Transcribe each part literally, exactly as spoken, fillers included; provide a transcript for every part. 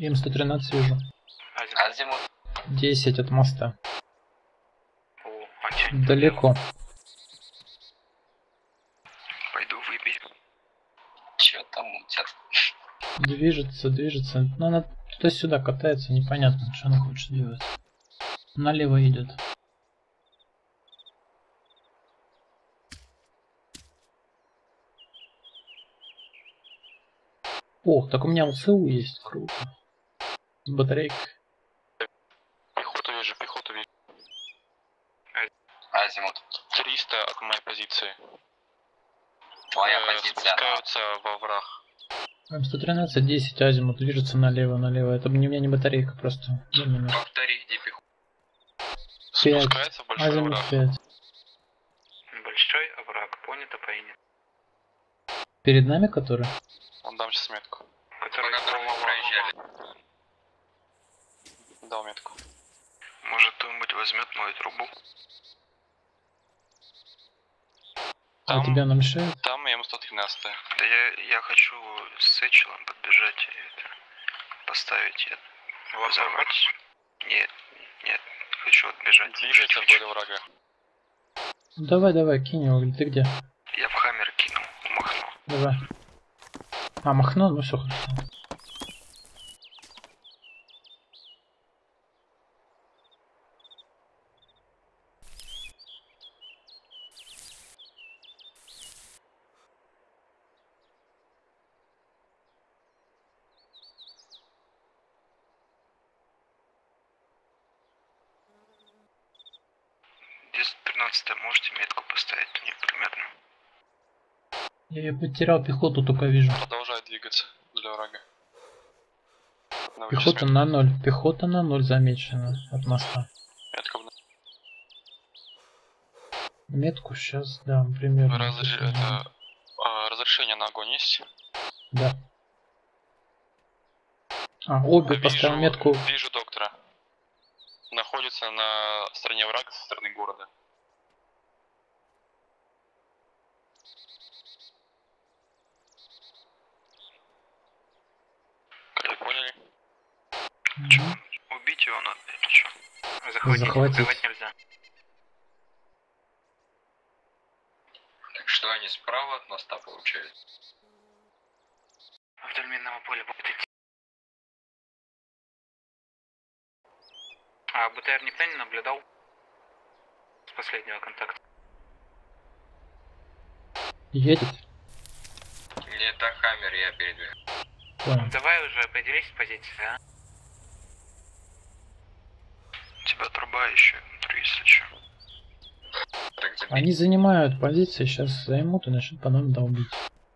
Им сто тринадцать вижу. Азимут. десять от моста. О, а чё они Далеко. Пойду выбей. Чё там мутят? Движется, движется. Но она туда-сюда катается, непонятно, что она хочет делать. Налево идет. Ох, так у меня УСУ есть, круто. С батарейкой. Пехоту вижу, пехоту вижу. Азимут. триста от моей позиции. Твоя Э, позиция. Спускаются во враг. М сто тринадцать, десять, азимут, движется налево, налево. Это у меня не батарейка просто. Повтори, где пехота. пять. Спускается в большой Азимут враг. пять. Большой овраг, понято, понято. Перед нами который? Он дам сейчас метку. Который По которому мы проезжали. Дал метку. Может, кто-нибудь возьмет мою трубу? А Там, тебе она мешает? там М сто тринадцать. Да я, я хочу с Эчелом подбежать и это, поставить и взорвать. Нет, нет, хочу отбежать. Движется вдоль врага. Давай, давай, кинь его. Ты где? Я в хаммер кинул, махнул. Давай. А, махнул, ну все хорошо. десять тринадцать, можете метку поставить мне примерно? Я ее потерял, пехоту только вижу. Продолжает двигаться для врага. На Пехота на ноль. Пехота на ноль замечена от моста. Метка в... Метку сейчас дам, примерно. Разреш... Это... а, разрешение на огонь есть? Да. А, обе Вижу, поставил метку. Вижу доктора. Находится на стороне врага со стороны города. Как вы поняли? Мгм. Убить его надо или что? захватить, Захватить. захватить нельзя. Так что они справа от моста получают? Вдоль минного поля будет идти. А БТР никто не наблюдал? С последнего контакта. Едет? Не, это хаммер, я передвигаю. Понял. Давай уже определись с позицией, а? У тебя труба еще внутри, если что. Так, забей. Они занимают позиции, сейчас займут и начнут по нам долбить.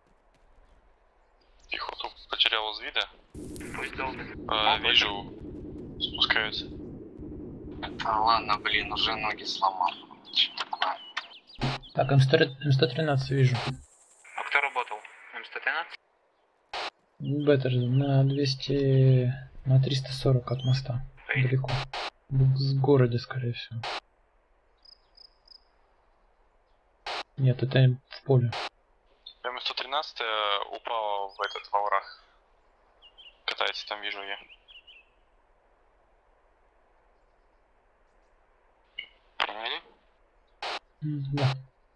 Пехоту потерял из вида. Пусть долбит. А, вижу. Спускаются. А ладно, блин, уже ноги сломал. Что такое? Так, М сто тринадцать вижу. А кто работал? М сто тринадцать? Беттер на двести... на триста сорок от моста. Далеко. В городе, скорее всего. Нет, это в поле. М сто тринадцать упала в этот во враг. Катается там, вижу я. Приняли? М, Да.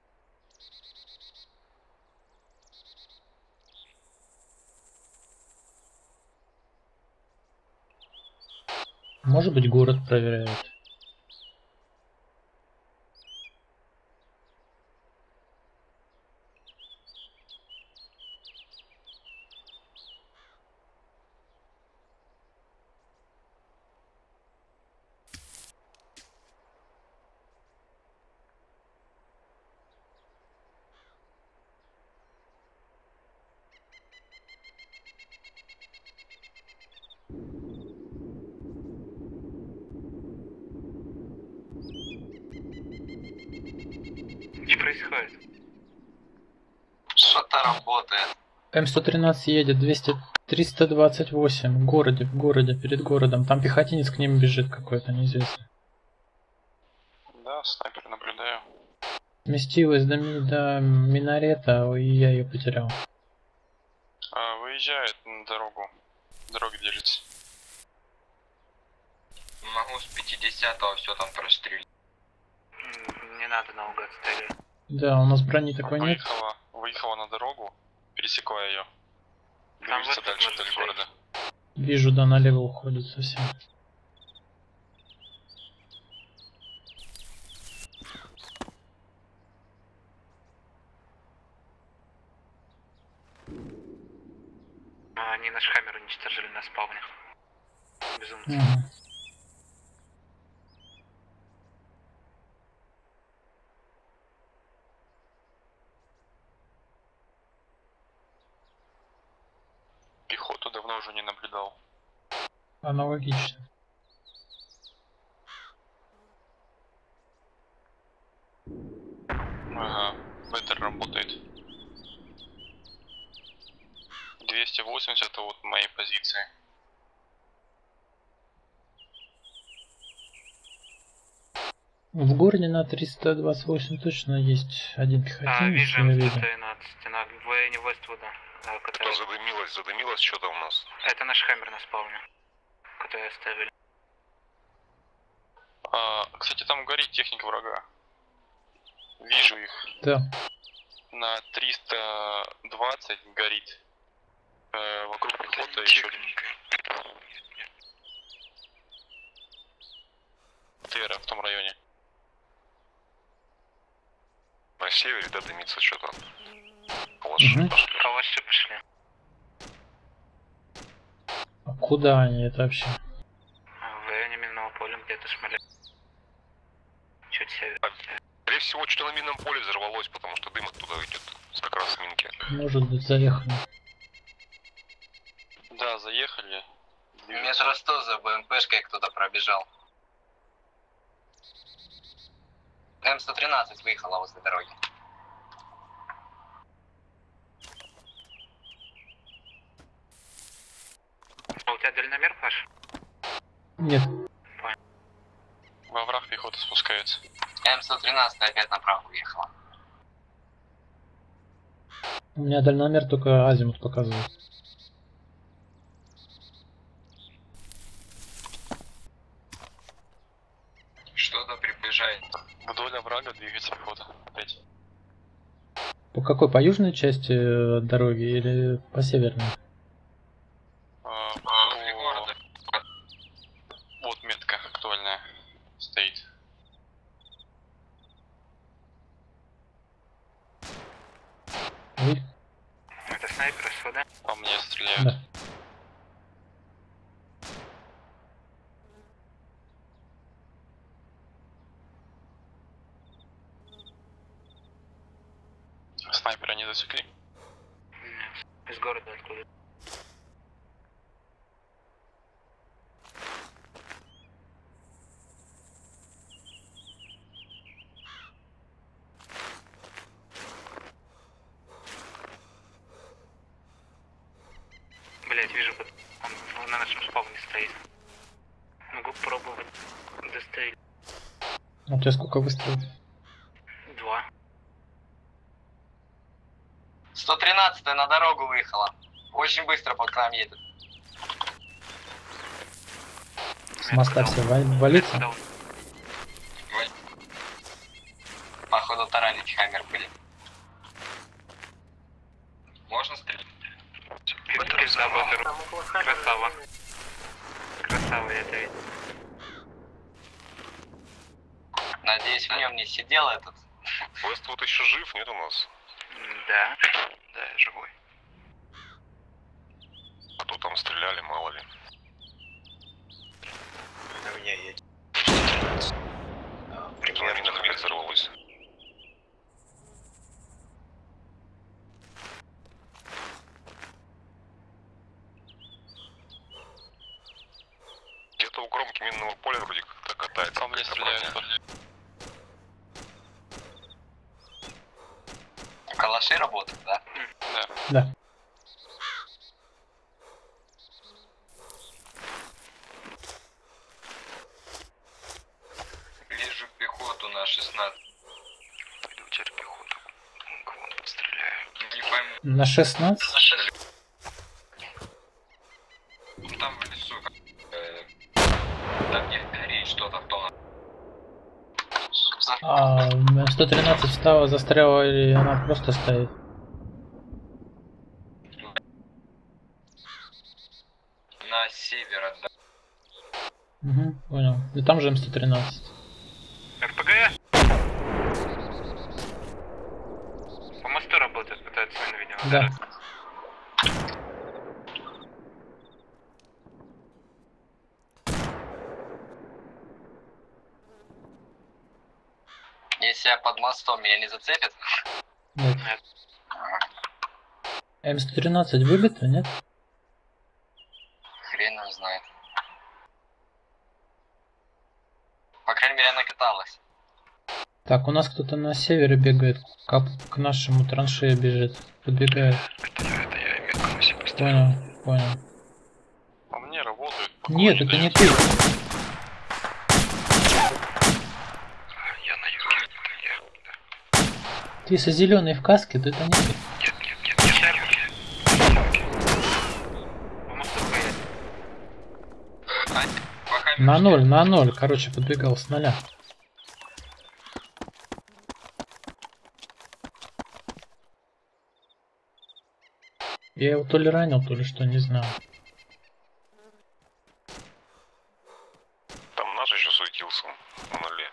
Может быть, город проверяет. Что происходит? Что-то работает. М сто тринадцать едет, двести... триста двадцать восемь. В городе, в городе, перед городом. Там пехотинец к ним бежит какой-то, неизвестный. Да, снайпер наблюдаю. Сместилась до, ми- до минарета, и я ее потерял. А, выезжает на дорогу. Дорога держится. Могу с пятидесятого все там прострелить. Не надо наугад стрелять. Да, у нас брони такой нет. Выехала, выехала на дорогу, пересекла ее. Там Движется вот тут дальше можно вдоль стоять. города. Вижу, да, налево уходит совсем. А, они наш хаммер уничтожили на спавне. Безумцы. Ага. Пехоту давно уже не наблюдал. Аналогично. Ага, беттер работает. двести восемьдесят это вот моей позиции. В городе на триста двадцать восемь точно есть один А, пехотинец, вижу я сто видел. тринадцать на военне Вествуда. Да, Что который... задымилось, задымилось что-то у нас. Это наш хаммер на спавне, который оставили. А, кстати, там горит техника врага. Вижу их. Да. На триста двадцать горит. Э, вокруг пехота еще один. Тера в том районе. На севере, да, дымится что-то. Калаши Мгм. пошли. Калаши пошли. А куда они это вообще? В районе минного поля где-то шмаляют. Чуть север. Скорее всего, что-то на минном поле взорвалось, потому что дым оттуда идет. С как раз минки. Может быть, заехали. Да, заехали. Метро сто за БМПшкой кто-то пробежал. М сто тринадцать выехала возле дороги. А у тебя дальномер, Паш? Нет. Во враг пехота спускается. М сто тринадцать опять направо уехала. У меня дальномер только азимут показывает. Что-то приближает. Вдоль оврага двигается пехота. Опять. По какой? По южной части э, дороги или по северной? А, Возле по- города. Вот метка актуальная стоит. Ой, Это снайпер СВД. По мне стреляют. да. Снайпера не засекли. Нет. Из города откуда. Блять, вижу, как он, он на нашем спавне стоит. Могу пробовать дострелить. А у тебя сколько выстрелов? Два. сто тринадцать на дорогу выехала. Очень быстро под к нам едет. С моста все ва- валится? Дал. Походу таранить хаммер были. Можно стрелять? Пизда, Бэттеру. Красава. Красава, я это видел. Надеюсь, в нем не сидел этот. Вествуд еще жив, нет у нас? Да. Да, я живой. А то там стреляли, мало ли. У меня есть. Примерно мина опять взорвалась. Где-то у кромки минного поля вроде как-то катается. По мне какая-то стреляют. броня. Калаши работают, да? Да. Да. Вижу пехоту на шестнадцать. Пойду теперь пехоту. Кого подстреляю. Не пойму. На шестнадцать? Ну, там в лесу. Э, там нет А сто тринадцать встала, застряла или она просто стоит? На север от Угу, понял. И там же М сто тринадцать. РПГ? По мосту работает, пытается мину, видимо. Да. Если я под мостом, меня не зацепит? Нет. Нет. М сто тринадцать выбито, нет? Хрен его знает. По крайней мере, она каталась. Так, у нас кто-то на севере бегает, к, к нашему траншею бежит. Подбегает. Это я, это я метку на себе поставил. Понял, понял. По мне работают. Нет, это не ты. Я на юге. Это я. Ты со зеленой в каске, то это не ты. Нет, нет, нет, нет, на юге. По мосту поедет. Пока На ноль, на ноль, короче, подбегал с нуля. Я его то ли ранил, то ли что, не знаю. Там наш еще суетился на нуле.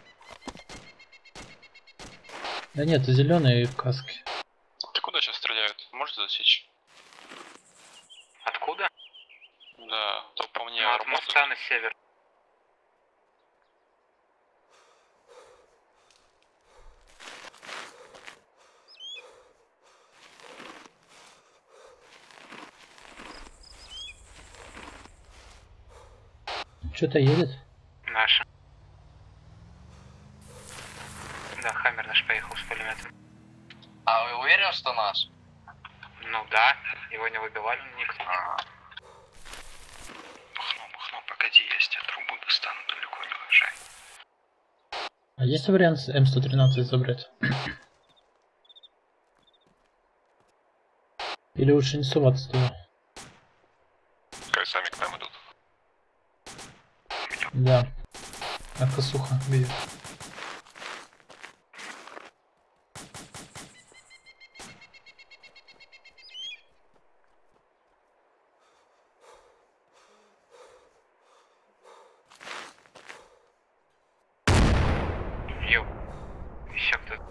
Да нет, зеленый в каске. Ты куда сейчас стреляют? Можете засечь? Откуда? Да, то по мне Ну, от работают. моста на север. Что-то едет? Наша. Да, Хаммер наш поехал с пулеметом. А вы уверены, что наш? Ну да, его не выбивали никто. Махно, махно, погоди, я с тебя трубу достану, далеко не уезжай. А есть вариант М сто тринадцать забрать? Или лучше не соваться туда? Пускай сами к нам идут. Да. А косуха бьет. Йоу. Еще кто-то.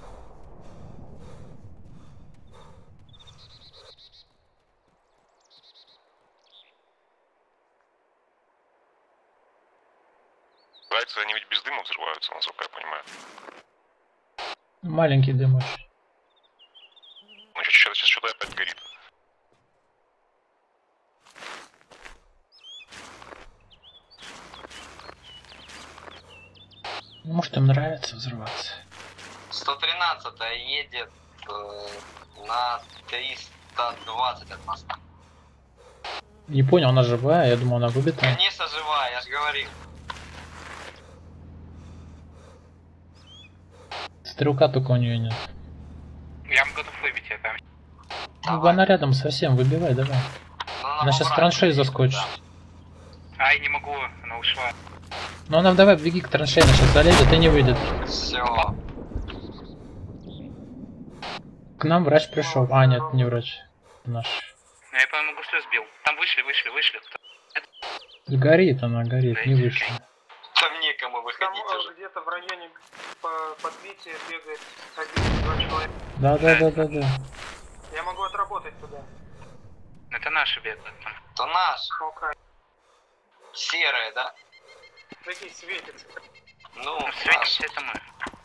Зайцы, они ведь без дыма взрываются, насколько я понимаю. Маленький дымыч. Ну, сейчас, сейчас что-то опять горит. Может, им нравится взрываться. сто тринадцатая едет э, на триста двадцать от моста. Не понял, она живая, я думал, она выбита. Конечно, живая, я же говорил. Стрелка только у нее нет. Я готов выбить ее там. Ну, она рядом совсем, выбивай, давай. Ну, Она сейчас в поправит. траншею заскочит. Ай, не могу, она ушла. Ну она давай беги к траншеи, она сейчас залезет и не выйдет. Все. К нам врач пришел. А, нет, не врач. Наш. Я, по-моему, гуслю сбил. Там вышли, вышли, вышли. Кто? Горит она, горит, не вышла. Там некому Там выходить э, уже. где-то в районе по подбития бегает один-два человека. Да, да, да, да, да. Я могу отработать туда. Это наши бегают там. То наш. Окей. Серые, да? Такие светятся. Ну, Ну, наш. светимся, это мы.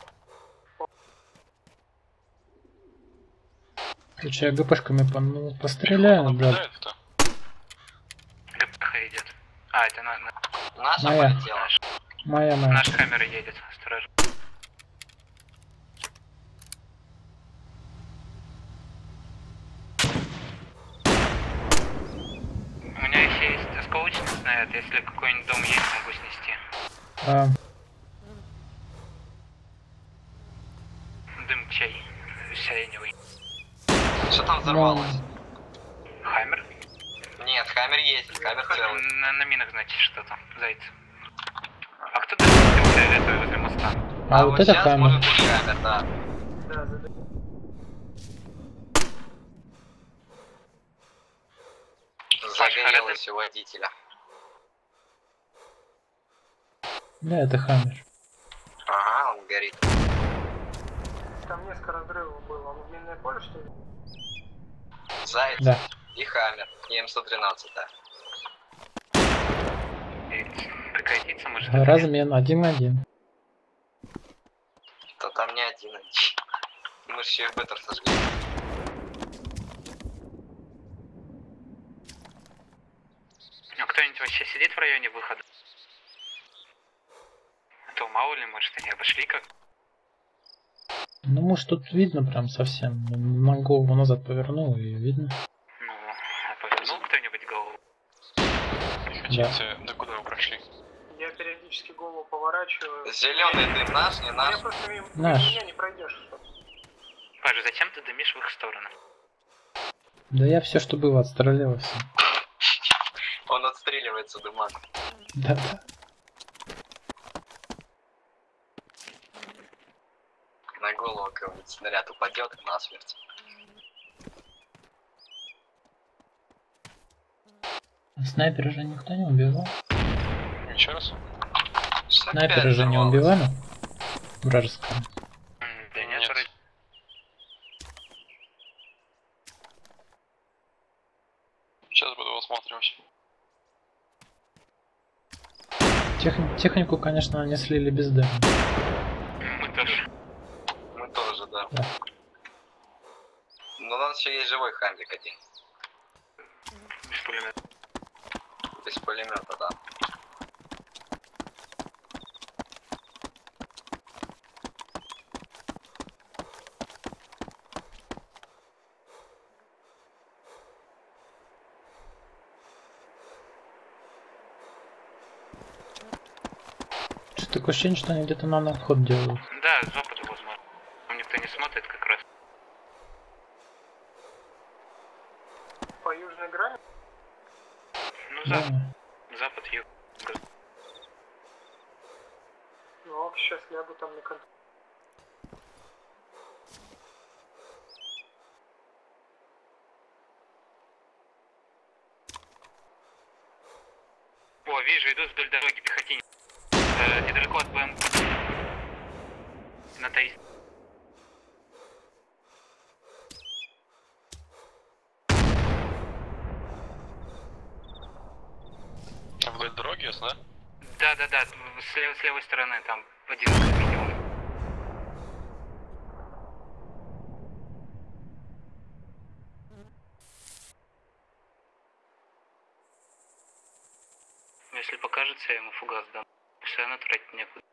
Короче, я ГПшками по, ну, постреляю, да. Наблюдает-то? ГПХ идет. А, это на, на- Наша Моя. полетела. наш. Моя, моя. Наш камера едет. Осторожно. У меня еще есть осколочный снаряд. Если какой-нибудь дом есть, могу снести. А, Дым чай. Сиреневый. Что там взорвалось? Хаммер? Нет, хаммер ездит, хаммер целый. На, на минах, значит, что-то. Зайцы. А кто-то это возле моста. А, А вот вот это сейчас хаммер. может быть хаммер, да. Да, задай. Загорелось у водителя. Да, это хаммер. Ага, он горит. Там несколько разрывов было. Он в минное поле, что ли? Заяц Да. и хаммер. И М сто тринадцать, да. Прекратиться может. Размен один-один. То там не один. Мы же еще и беттер сожгли. Ну кто-нибудь вообще сидит в районе выхода? А то мало ли, может они обошли как? Ну, может, тут видно прям совсем. На голову назад повернул и видно. Ну, а повернул кто-нибудь голову? Не хотите, да куда вы прошли? Я периодически голову поворачиваю. Зеленый дым наш, не Я наш. просто мимо Наш. меня не пройдешь. Паша, зачем ты дымишь в их сторону? Да я все, что было, отстрелялся. Он отстреливается дымом. Да-да. На голову какой-нибудь снаряд упадет и насмерть. Снайпера же никто не убивал. Еще раз? Снайпера Опять же не взорвалось. убивали. Вражеского. М, Да Нет. нет, вроде. Сейчас буду осматривать. Техни- технику, конечно, они слили без дыма. Мы тоже. Мы тоже, да. Да. Но у нас еще есть живой хаммер один. Без пулемета. Без пулемета, да. Что такое ощущение, что они где-то нам на вход делают. Да, с запада возможно. Там никто не смотрит как раз. По южной грани. Ну, Да. запад, запад, юг. Ну, ок, сейчас лягу там на контроль. О, вижу, идут вдоль дороги пехотинец. Э, недалеко от БМ. На Таис. Вдоль дороги, ясно, да? Да, да, да, с, лев- с левой стороны там один как минимум. Если покажется, я ему фугас дам. Все равно тратить некуда.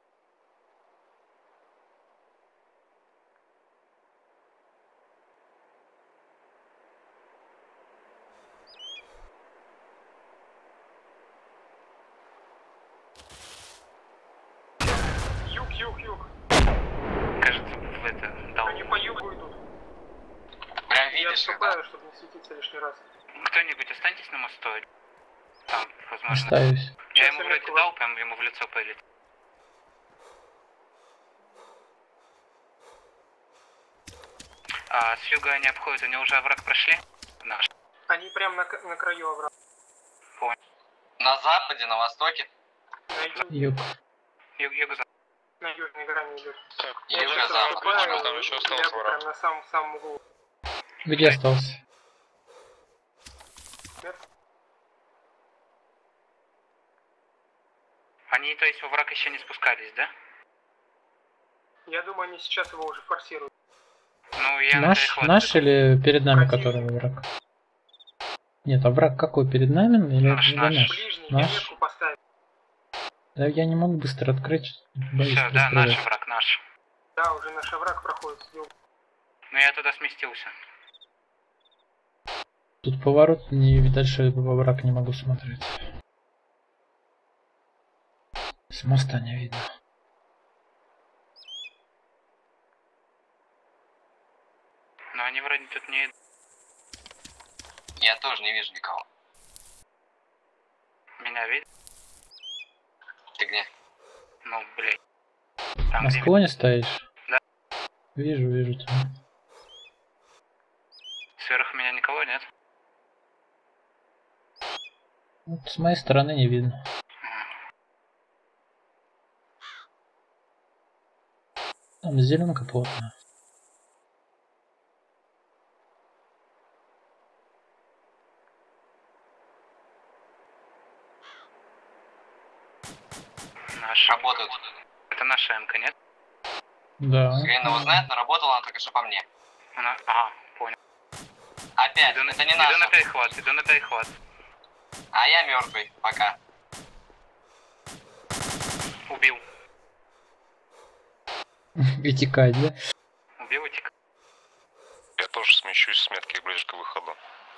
Юг, юг, юг. Кажется, в это дал. Они по югу идут. Прям Я видишь, их, да? отступаю, чтобы не светиться лишний раз. Кто-нибудь останьтесь на мосту? Там, возможно. Остаюсь. Я Сейчас ему я вроде метку. дал, прям ему в лицо пылит. А с юга они обходят, они уже овраг прошли? Наш. Они прям на, к- на краю оврага. На западе, на востоке. На, ю- Юг. Юг, юго-запад. на южной грани идут. Так, И Я уже сейчас запад, отступаю, видимо, там еще остался лягу враг. прям на самом самом углу. Где остался? Они, то есть, во враг еще не спускались, да? Я думаю, они сейчас его уже форсируют. Ну, я на Наш, перехват. наш или перед нами, Один. который враг? Нет, а враг какой? Перед нами или, Наш, или наш. наш? Ближний, Наш? я метку поставил. Да я не могу быстро открыть, боюсь Все, да, наш пристрелять. враг, наш. Да, уже наш овраг проходит с юга. Но я туда сместился. Тут поворот, не дальше во враг не могу смотреть. С моста не видно. Но они вроде тут не... Я тоже не вижу никого. Меня видят? Ты где? Ну, блядь. Там, На где склоне стоишь? Да. Вижу, вижу тебя. сверху меня никого нет. Вот с моей стороны не видно. Там зеленка плотная. Наша. Работают. Это наша МК, нет? Да. Хрен его знает, но работала она только что по мне. Она... А, понял. Опять, Иду на, это не иду на наша. перехват, иду на перехват. А я мертвый пока. Убил. И текать, да? Убил и тик. Я тоже смещусь с метки ближе к выходу.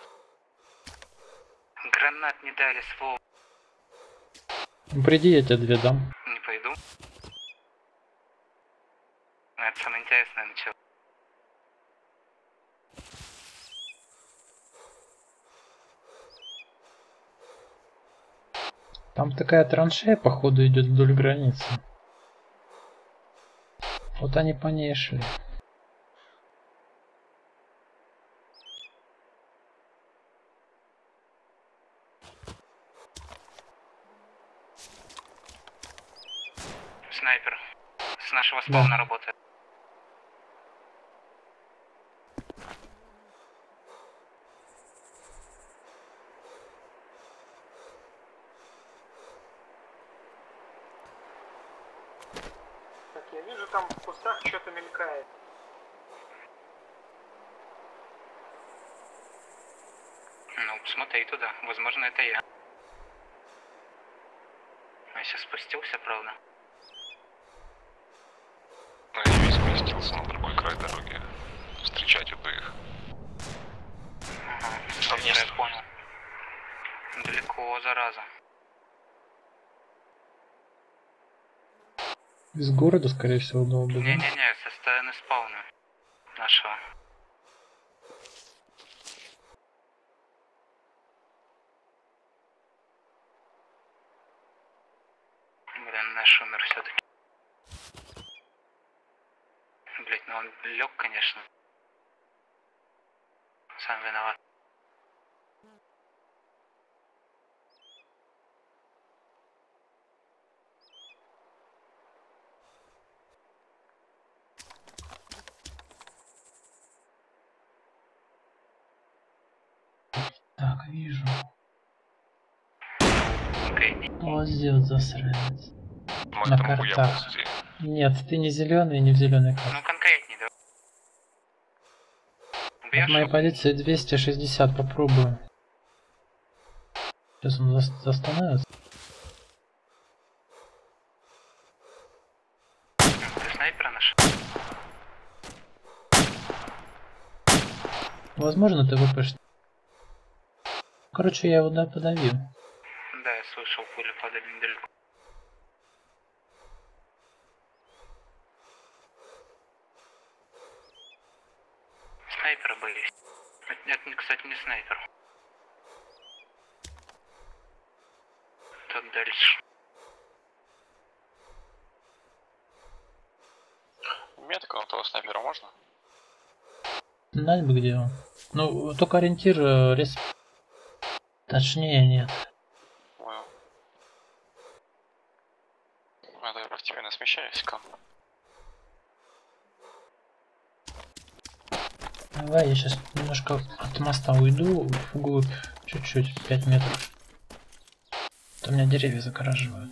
Гранат не дали, свол. Ну, приди, я тебе две дам. Не пойду. Это самое интересное начало. Там такая траншея, походу, идет вдоль границы. Вот они по ней шли. Снайпер. С нашего спауна работает. Так, я вижу, там в кустах что-то мелькает. Ну, смотри туда. Возможно, это я. Я сейчас спустился, правда. Но я весь сместился на другой край дороги. Встречать иду их. Ага, снайпер, я понял. Далеко, зараза. Из города, скорее всего, долго. Да? Не-не-не, со стороны спауна. Нашего. Блин, наш умер все-таки. Блять, ну он лег, конечно. Сам виноват. Так, вижу. Окей. Вот здесь засранец. Мой На там хуя картах. ползти. Нет, ты не зеленый, не в зеленой карте. Ну конкретней, да. От Убьешь? моей позиции двести шестьдесят, попробую. Сейчас он зас- застановится. Ты снайпера наш? Возможно, ты выпишешь. Короче, я его да, подавил. Да, я слышал, пули падали недалеко. Снайпера боюсь. Это, это, кстати, не снайпер. Тот дальше. Метка на того снайпера можно? Знать бы где он. Ну, только ориентир э, рез... Точнее, нет. Понял. А, я постепенно смещаюсь-ка. Давай, я сейчас немножко от моста уйду вглубь. Чуть-чуть, пять метров. А то меня деревья загораживают.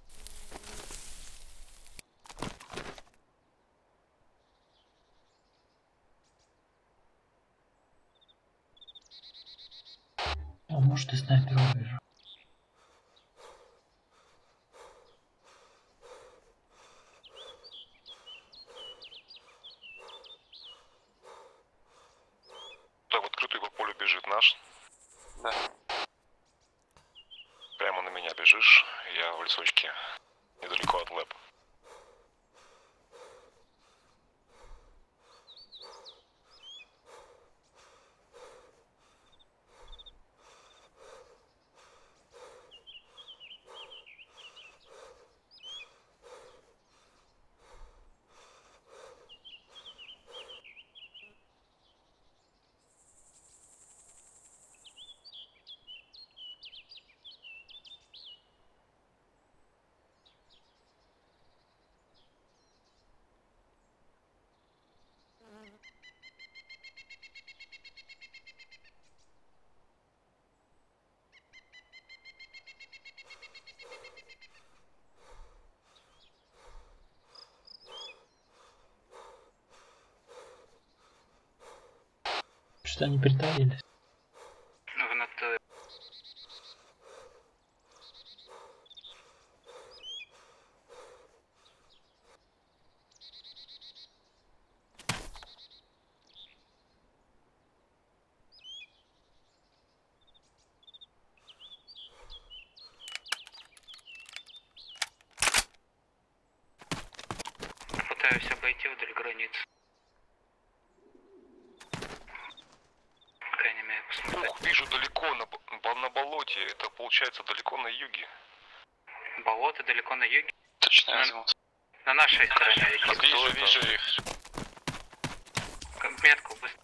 А может и снайпера увижу. Так, в открытую по полю бежит наш. Да. Прямо на меня бежишь. Я в лесочке. Недалеко от лэп. Что-то они притаились. В натуре. Пытаюсь обойти вдоль границы. По крайней мере, посмотреть. Ух, вижу далеко на, бо- на болоте. Это получается далеко на юге. Болото далеко на юге. Точно На- азимут. На нашей стороне реки. Вижу, это? вижу их. Как метку быстро.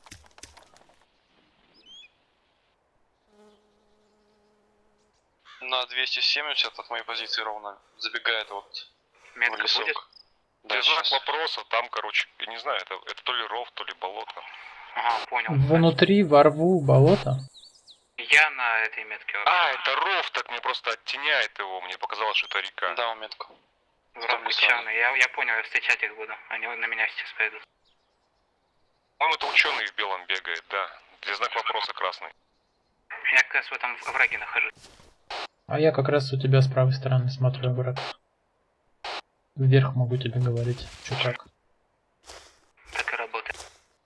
На двести семьдесят от моей позиции ровно забегает вот в Метка лесок. будет. Да, Без знак сейчас. вопроса, там, короче, я не знаю, это, это то ли ров, то ли болото. Ага, понял. Внутри во рву болото. Я на этой метке вообще. А, это ров, так мне просто оттеняет его, мне показалось, что это река. Да, метку. В рамку ученые. Я, я понял, я встречать их буду. Они на меня сейчас пойдут. По-моему, это ученый в белом бегает, да. Где знак вопроса красный. Я как раз в этом враге нахожусь. А я как раз у тебя с правой стороны смотрю враг. Вверх могу тебе говорить, чё как. Так и работает.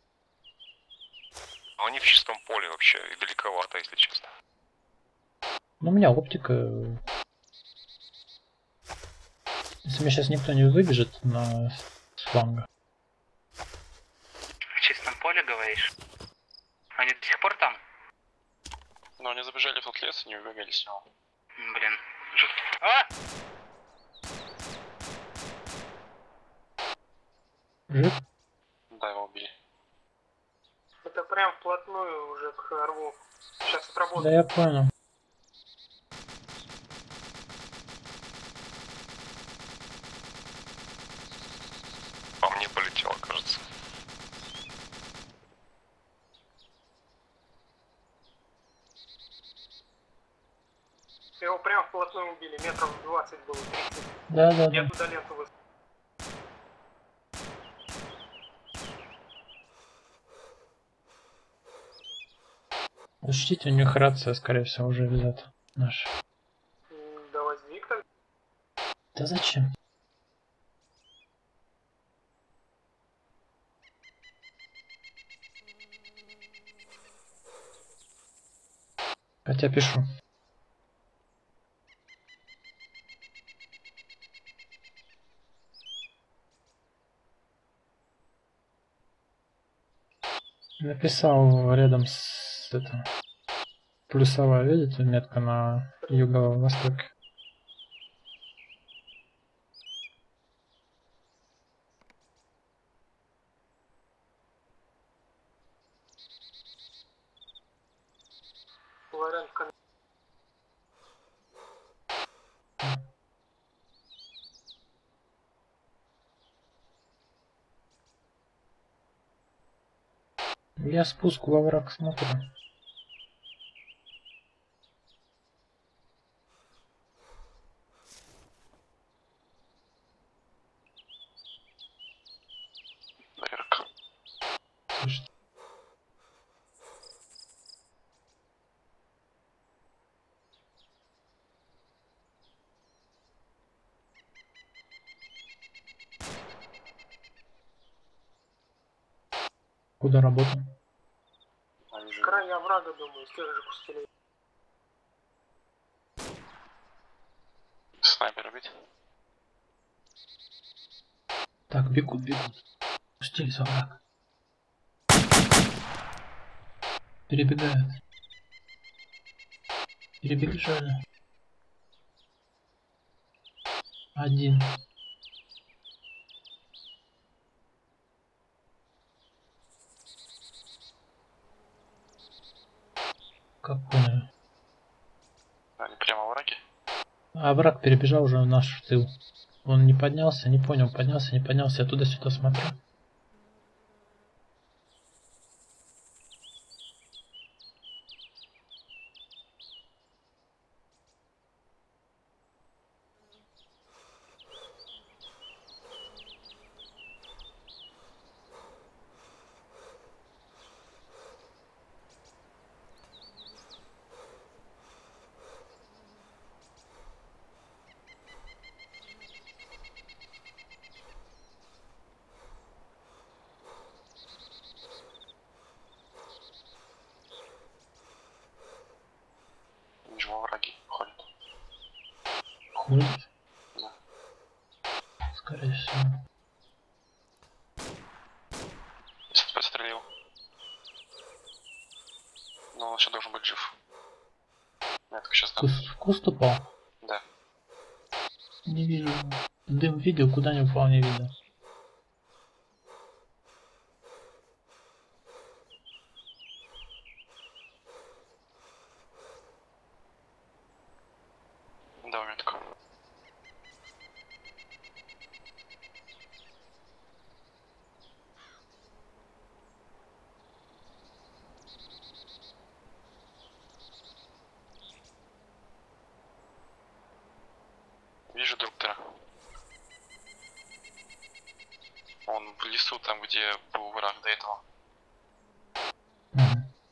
А они в чистом поле вообще, и далековато, если честно. Ну, у меня оптика. Если меня сейчас никто не выбежит на с фланга. В чистом поле, говоришь? Они до сих пор там? Но они забежали в тот лес и не убегали с него. М, Блин. А! Жив? Да, его убили. Это прям вплотную уже к рву. Сейчас Да отработает. я понял. По мне полетело, кажется. Его прям вплотную убили. Метров двадцать было, тридцать. Да, да, Я да. туда ленту выс... Учтите, у них рация, скорее всего, уже везет наш. М, Да возник так. Да зачем? Хотя пишу. Написал рядом с это плюсовая, видите, метка на юго-востоке. Вариант кон- Я спуск во враг смотрю. Наверх. Слышите? Куда работаем? Они С же... края оврага, думаю, с тех же кустелей. Снайпера бить. Так, бегут, бегут. Пустились во враг. Перебегают. Перебежали. Один. Как поняли? Они прямо в враге. А враг перебежал уже в наш тыл. Он не поднялся, не понял, поднялся, не поднялся. Я туда-сюда смотрю. Будет? Да. Скорее всего. Подстрелил. Но он еще должен быть жив. Я так сейчас дам. Куст, в куст упал? Да. Не вижу. Дым видел, куда не упал, не видел. Да, у меня такое. Вижу доктора. Он в лесу, там, где был враг до этого. Угу.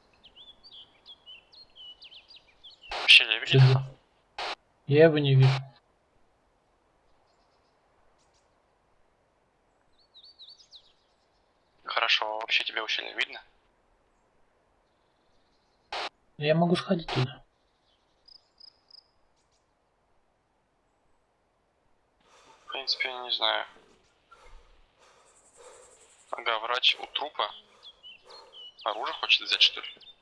Ущелье Чё видишь? за- Я его не вижу. Хорошо, вообще тебя ущелье видно? Я могу сходить туда. В принципе, я не знаю. Ага, врач у трупа. Оружие хочет взять, что ли?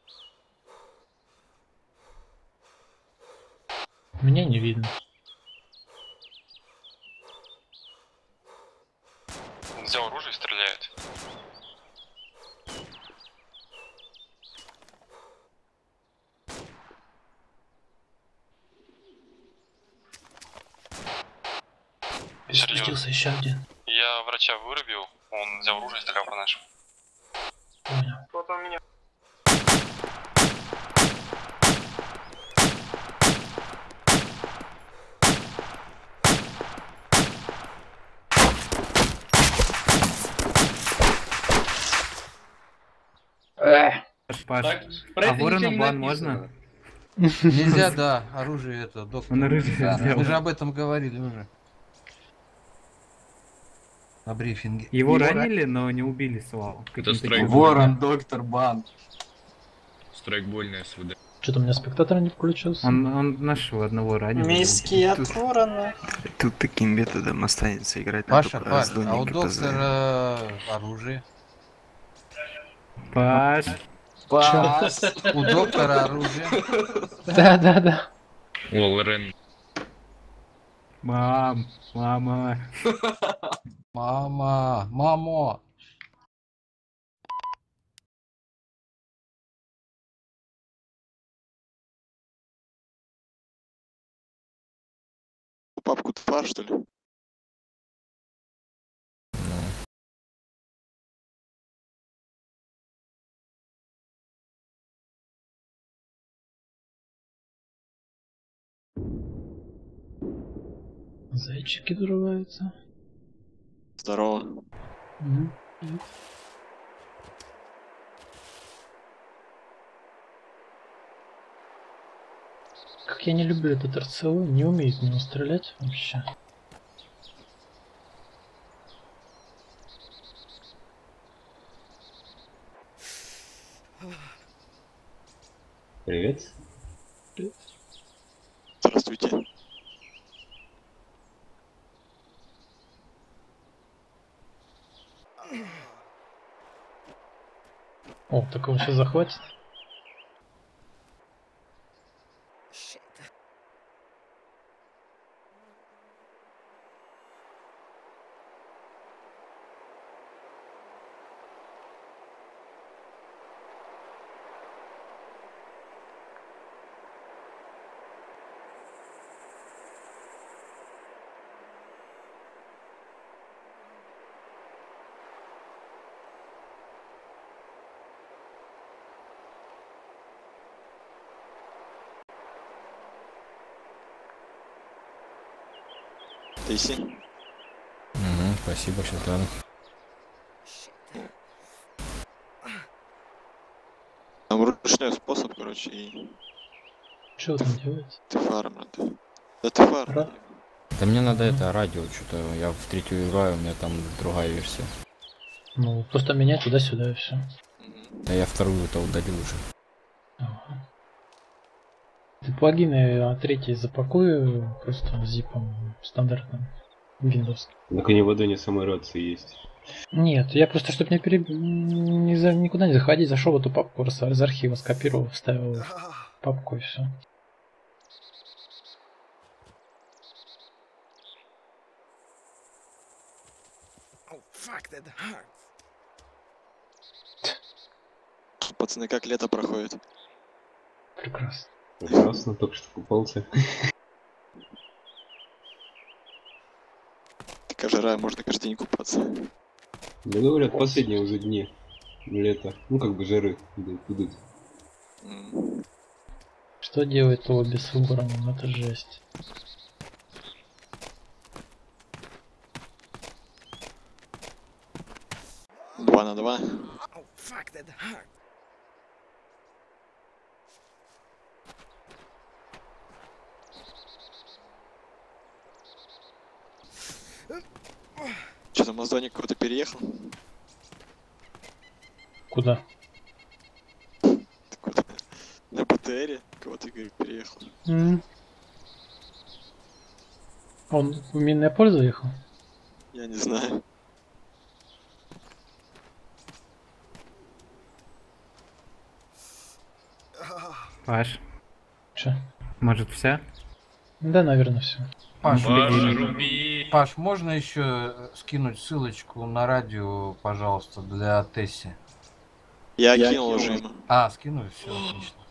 Меня не видно. Он взял оружие и стреляет. Спустился еще один. Я врача вырубил, он взял оружие и стрелял по нашим. Понял. Вот он меня. Паш, а ворона бан можно? Нельзя, да, оружие это, доктор. Он оружие Да, взял. мы же об этом говорили уже. На брифинге. Его ранили, но не убили, Славу. Это страйк. Ворон, доктор, бан. Страйкбольная СВД. Что-то у меня спектатор не включился. Он, он нашего одного ранил. Миски от ворона. Тут таким методом останется играть Паша, на Паш, а у раздольника доктора оружие? Паш. Паш, у доктора оружие. Да, да, да. Волрен. Мам, мама. Мама, мамо. Папку твар, что ли? Зайчики взрываются. Здорово. Мгм. Как я не люблю этот РЦО, не умеет в него стрелять вообще. Привет. Привет. Здравствуйте. О, так его сейчас захватит. Тейси. Угу, спасибо, сейчас гляну. Там ручной способ, короче, и... Что там делать? Ты фарм надо. Да ты фарм. Ра- Да мне надо это радио, что-то я в третью играю, у меня там другая версия. Ну, просто менять туда-сюда и все. Да я вторую-то удалил уже. Ага. Ты плагины а третий запакуй просто зипом стандартным Windows. Так они в аддоне самой рации есть. Нет, я просто, чтобы не пере... не за... никуда не заходить, зашел в эту папку, раз- из архива скопировал, вставил в папку и все. Пацаны, как лето проходит? Прекрасно. Прекрасно, только что купался. Такая жара, можно каждый день купаться. Да говорят, последние уже дни лета. Ну как бы жары идут. идут. Что делает лобби с выбором? Это жесть. Два на два. Что там, Маздоник куда-то переехал? Куда? На БТРе кого-то, говорит, переехал. М. Он в минное поле заехал? Я не знаю. Паш. Че? Может вся? Да, наверное, все. Паш, Паш, э, Паш, можно еще скинуть ссылочку на радио, пожалуйста, для Тесси? Я кинул уже ему. А, скинули, все, отлично.